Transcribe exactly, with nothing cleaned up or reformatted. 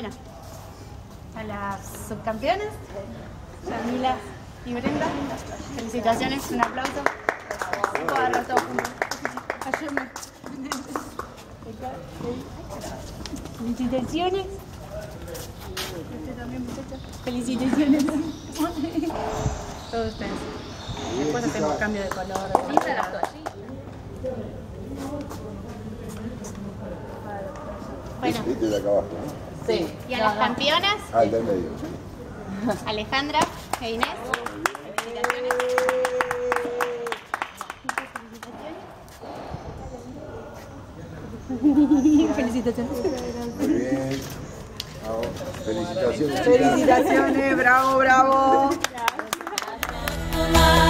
Bueno, a las subcampeonas, Yamila y Brenda, felicitaciones, un aplauso. Puedo agarrar todo junto. Ayúdame. Felicitaciones. Usted también, muchachos. Felicitaciones. Todos ustedes. Después hacemos cambio de color. ¿Lista las toallitas? Bueno. Este de acá abajo, ¿no? Sí. Y a las campeonas, Ah, el del medio. Alejandra e Inés. Felicitaciones. Felicitaciones. Muy bien. Bravo. Felicitaciones. Felicitaciones, bravo, bravo. Gracias.